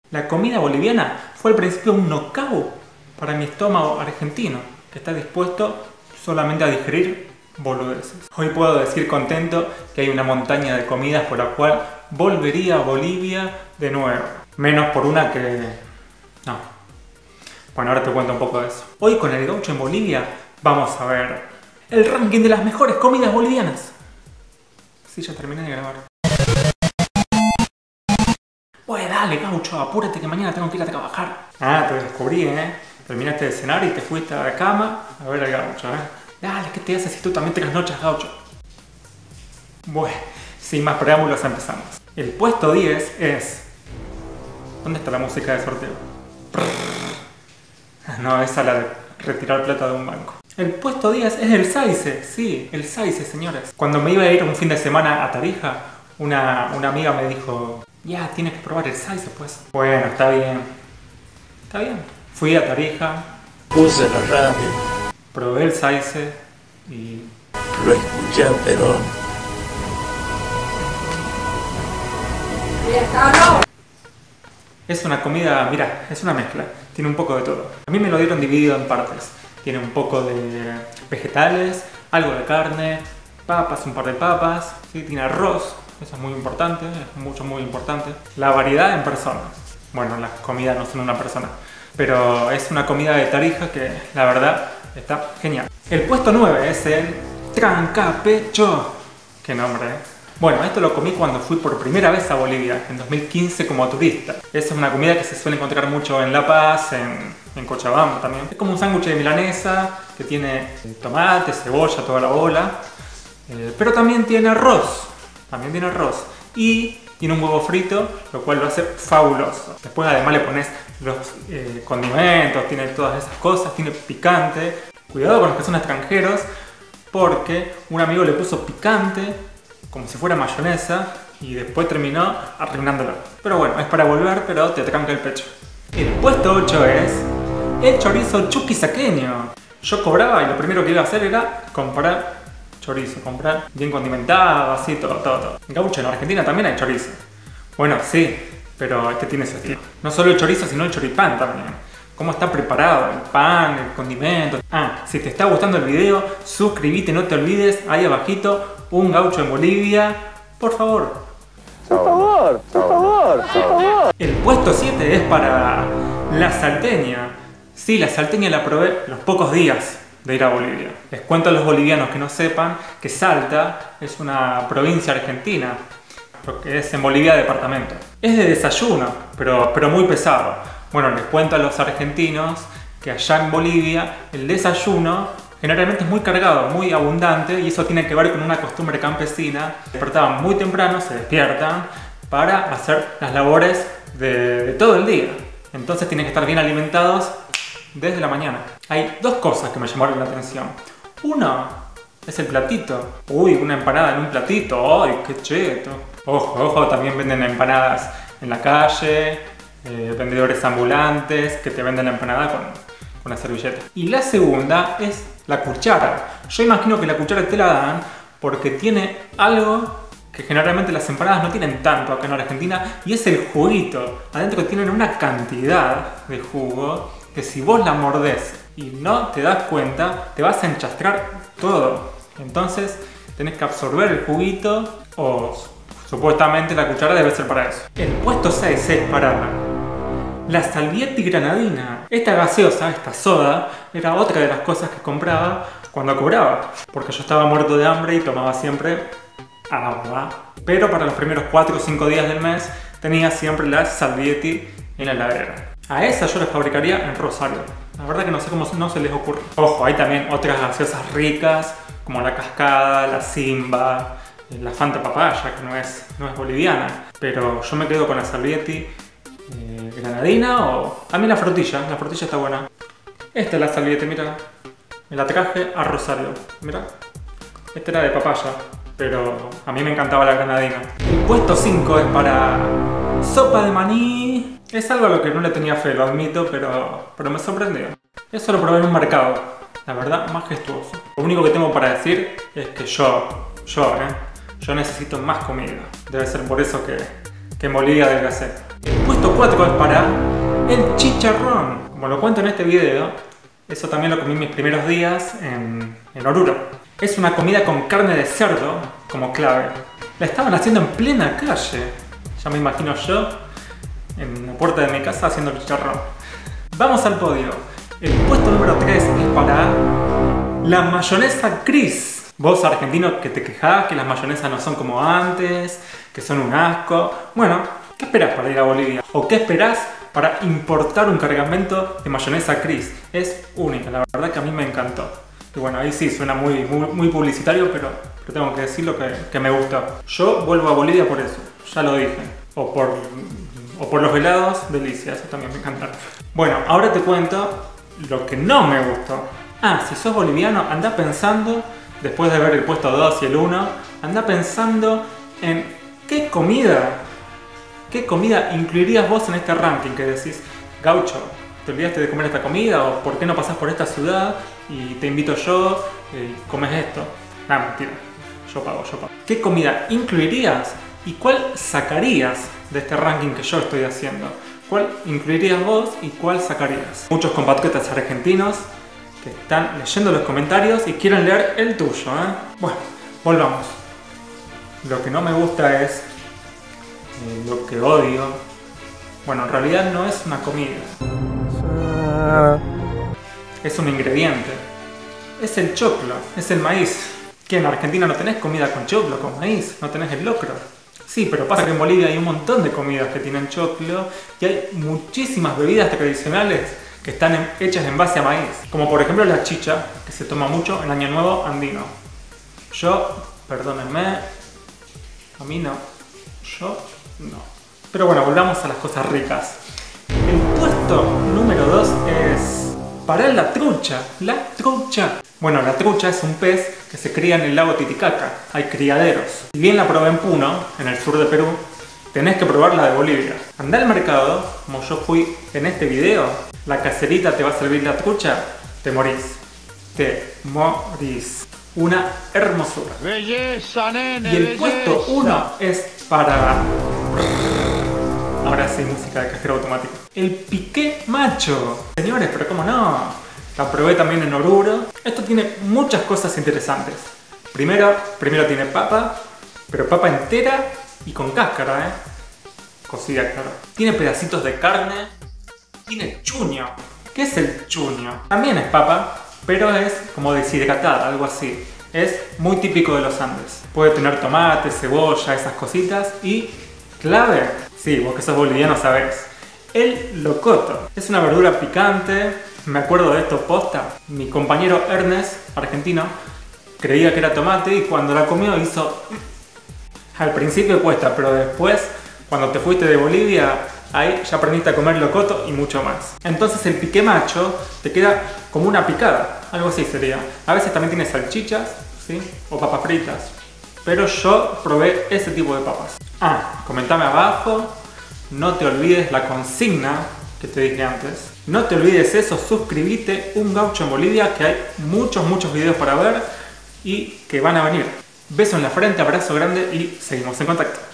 La comida boliviana fue al principio un knockout para mi estómago argentino, que está dispuesto solamente a digerir boludeces. Hoy puedo decir contento que hay una montaña de comidas por la cual volvería a Bolivia de nuevo. Menos por una que... no. Bueno, ahora te cuento un poco de eso. Hoy con el Gaucho en Bolivia vamos a ver el ranking de las mejores comidas bolivianas. Sí, ya terminé de grabar. Pues dale, Gaucho, apúrate que mañana tengo que ir a trabajar. Ah, te descubrí, Terminaste de cenar y te fuiste a la cama a ver al Gaucho, Dale, ¿qué te haces si tú también trasnochas, Gaucho? Bueno, sin más preámbulos empezamos. El puesto 10 es... ¿dónde está la música de sorteo? No, esa es la de retirar plata de un banco. El puesto 10 es el Saice, sí, el Saice, señores. Cuando me iba a ir un fin de semana a Tarija, una amiga me dijo... ya, tienes que probar el Saice, pues. Bueno, está bien. Está bien. Fui a Tarija. Puse la radio. Probé el Saice y... lo escuché a Perón. Es una comida, mira, es una mezcla. Tiene un poco de todo. A mí me lo dieron dividido en partes. Tiene un poco de vegetales, algo de carne, papas, un par de papas. ¿Sí? Tiene arroz. Eso es muy importante, es muy importante. La variedad en personas. Bueno, las comidas no son una persona, pero es una comida de Tarija que la verdad está genial. El puesto 9 es el trancapecho. Qué nombre, Bueno, esto lo comí cuando fui por primera vez a Bolivia, en 2015 como turista. Esa es una comida que se suele encontrar mucho en La Paz, en Cochabamba también. Es como un sándwich de milanesa que tiene tomate, cebolla, toda la bola. Pero también tiene arroz. También tiene arroz y tiene un huevo frito, lo cual lo hace fabuloso. Después además le pones los condimentos, tiene todas esas cosas, tiene picante. Cuidado con los que son extranjeros porque un amigo le puso picante como si fuera mayonesa y después terminó arruinándolo. Pero bueno, es para volver, pero te tranca el pecho. El puesto 8 es el chorizo chuquisaqueño. Yo cobraba y lo primero que iba a hacer era comprar chorizo, comprar bien condimentado, así, todo. En Gaucho, en Argentina también hay chorizo. Bueno, sí, pero este tiene su estilo. No solo el chorizo, sino el choripán también. Cómo está preparado el pan, el condimento. Ah, si te está gustando el video, suscríbete, no te olvides, ahí abajito, un Gaucho en Bolivia, por favor. Por favor, por favor, por favor. El puesto 7 es para la salteña. Sí, la salteña la probé los pocos días de ir a Bolivia. Les cuento a los bolivianos que no sepan que Salta es una provincia argentina, lo que es en Bolivia departamento. Es de desayuno, pero muy pesado. Bueno, les cuento a los argentinos que allá en Bolivia el desayuno generalmente es muy cargado, muy abundante, y eso tiene que ver con una costumbre campesina. Despertaban muy temprano, se despiertan para hacer las labores de todo el día. Entonces tienen que estar bien alimentados desde la mañana. Hay dos cosas que me llamaron la atención. Uno es el platito. Uy, una empanada en un platito. ¡Ay, qué cheto! Ojo, también venden empanadas en la calle, vendedores ambulantes que te venden la empanada con la servilleta. Y la segunda es la cuchara. Yo imagino que la cuchara te la dan porque tiene algo que generalmente las empanadas no tienen tanto acá en Argentina, y es el juguito. Adentro tienen una cantidad de jugo que si vos la mordés y no te das cuenta, te vas a enchastrar todo. Entonces tenés que absorber el juguito, o supuestamente la cuchara debe ser para eso. El puesto 6 es para la Salvietti granadina. Esta gaseosa, esta soda, era otra de las cosas que compraba cuando cobraba, porque yo estaba muerto de hambre y tomaba siempre agua. Pero para los primeros 4 o 5 días del mes tenía siempre la Salvietti en la heladera. A esa yo la fabricaría en Rosario. La verdad que no sé cómo no se les ocurre. Ojo, hay también otras gaseosas ricas, como la Cascada, la Simba, la Fanta Papaya, que no es boliviana. Pero yo me quedo con la Salvietti granadina, o a mí la frutilla está buena. Esta es la Salvietti, mira. Me la traje a Rosario, mira. Esta era de papaya, pero a mí me encantaba la granadina. El puesto 5 es para sopa de maní. Es algo a lo que no le tenía fe, lo admito, pero me sorprendió. Eso lo probé en un mercado, la verdad, majestuoso. Lo único que tengo para decir es que yo necesito más comida. Debe ser por eso que en Bolivia adelgacé. El puesto 4 es para el chicharrón. Como lo cuento en este video, eso también lo comí en mis primeros días en Oruro. Es una comida con carne de cerdo como clave. La estaban haciendo en plena calle. Ya me imagino yo en la puerta de mi casa haciendo el chicharrón. Vamos al podio. El puesto número 3 es para la mayonesa Cris. Vos, argentino, que te quejás que las mayonesas no son como antes, que son un asco. Bueno, ¿qué esperás para ir a Bolivia? ¿O qué esperás para importar un cargamento de mayonesa Cris? Es única, la verdad que a mí me encantó. Y bueno, ahí sí suena muy publicitario, pero tengo que decir lo que me gusta. Yo vuelvo a Bolivia por eso, ya lo dije. O por los helados, delicia, eso también me encantan. Bueno, ahora te cuento lo que no me gustó. Si sos boliviano, anda pensando, después de ver el puesto 2 y el 1, anda pensando en qué comida incluirías vos en este ranking, que decís, gaucho, ¿te olvidaste de comer esta comida? ¿O por qué no pasás por esta ciudad y te invito yo y comes esto? Mentira, yo pago. ¿Qué comida incluirías y cuál sacarías de este ranking que yo estoy haciendo? ¿Cuál incluirías vos y cuál sacarías? Muchos compatriotas argentinos que están leyendo los comentarios y quieren leer el tuyo, Bueno, volvamos. Lo que no me gusta es lo que odio. Bueno, en realidad no es una comida. Es un ingrediente. Es el choclo, es el maíz. ¿Qué, en Argentina no tenés comida con choclo, con maíz? ¿No tenés el locro? Sí, pero pasa que en Bolivia hay un montón de comidas que tienen choclo y hay muchísimas bebidas tradicionales que están hechas en base a maíz. Como por ejemplo la chicha, que se toma mucho en Año Nuevo andino. Perdónenme, a mí no. Yo no. Pero bueno, volvamos a las cosas ricas. El puesto número 2 es para la trucha. La trucha. Bueno, la trucha es un pez que se cría en el lago Titicaca. Hay criaderos. Si bien la probé en Puno, en el sur de Perú, tenés que probar la de Bolivia. Andá al mercado, como yo fui en este video. La caserita te va a servir la trucha. Te morís. Te morís. Una hermosura. Belleza, nene, y el puesto 1 es para... Ahora sí, música de cajero automático. El piqué macho. Señores, pero cómo no. La probé también en Oruro. Esto tiene muchas cosas interesantes. Primero tiene papa, pero papa entera y con cáscara, cocida, claro. Tiene pedacitos de carne. Tiene chuño. ¿Qué es el chuño? También es papa, pero es como deshidratada, algo así. Es muy típico de los Andes. Puede tener tomate, cebolla, esas cositas. Y clave, sí, vos que sos boliviano sabés, el locoto. Es una verdura picante. Me acuerdo de esto posta. Mi compañero Ernest, argentino, creía que era tomate y cuando la comió hizo... Al principio cuesta, pero después, cuando te fuiste de Bolivia, ahí ya aprendiste a comer locoto y mucho más. Entonces el piqué macho te queda como una picada, algo así sería. A veces también tiene salchichas, ¿sí? O papas fritas. Pero yo probé ese tipo de papas. Comentame abajo. No te olvides la consigna que te dije antes. No te olvides eso, suscríbete, Un Gaucho en Bolivia, que hay muchos videos para ver y que van a venir. Beso en la frente, abrazo grande y seguimos en contacto.